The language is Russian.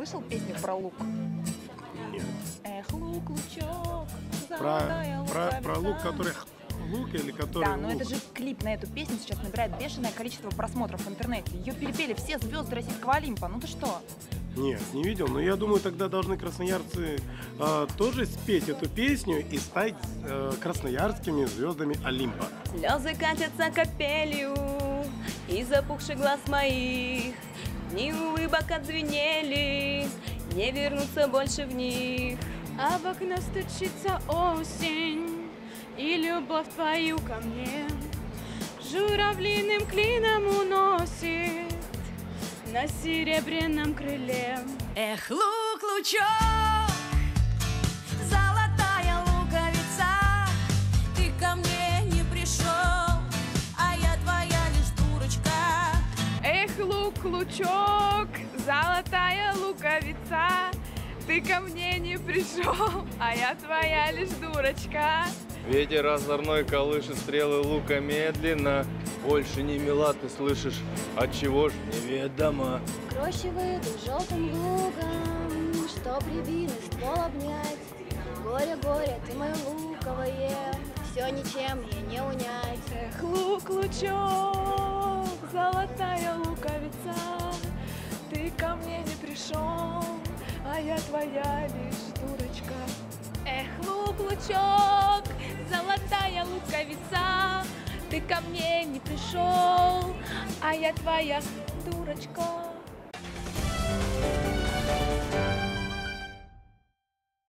слышал песню про лук? Нет. Эх, лук, лучок, Про, золотая луковица. про лук, который лук или который Да, но лук? это же клип на эту песню сейчас набирает бешеное количество просмотров в интернете. Ее перепели все звезды российского Олимпа. Ну ты что? Нет, не видел, но я думаю, тогда должны красноярцы тоже спеть эту песню и стать красноярскими звездами Олимпа. Слезы катятся капелью из запухших глаз моих. Дни улыбок отзвенели, не вернуться больше в них. А в окно стучится осень, и любовь твою ко мне журавлиным клином уносит на серебряном крыле. Эх, лук, лучок, золотая луковица, ты ко мне не пришел, а я твоя лишь дурочка. Эх, лук, лучок, золотая луковица, ты ко мне не пришел, а я твоя лишь дурочка. Ветер озорной колышет стрелы лука медленно. Больше не мила, ты слышишь, отчего ж неведомо. Крощи выйду желтым лугом, что прибили ствол обнять. Горе, горе, ты мое луковое, все ничем мне не унять. Эх, лук, лучок, золотая луковица, ты ко мне не пришел, а я твоя лишь дурочка. Эх, лук, лучок, золотая луковица, ты ко мне не пришел, а я твоя дурочка.